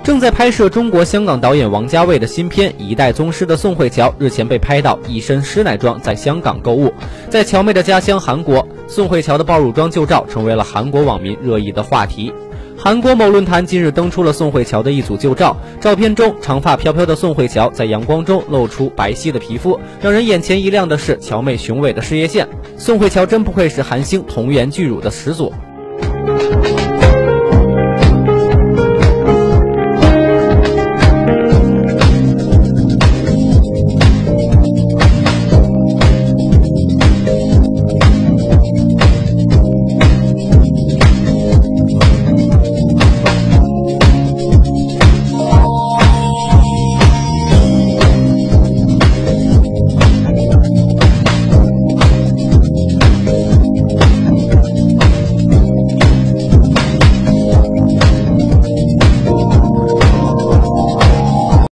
正在拍摄中国香港导演王家卫的新片《一代宗师》的宋慧乔日前被拍到一身师奶装在香港购物。在乔妹的家乡韩国，宋慧乔的爆乳装旧照成为了韩国网民热议的话题。韩国某论坛近日登出了宋慧乔的一组旧照，照片中长发飘飘的宋慧乔在阳光中露出白皙的皮肤，让人眼前一亮的是乔妹雄伟的事业线。宋慧乔真不愧是韩星童颜巨乳的始祖。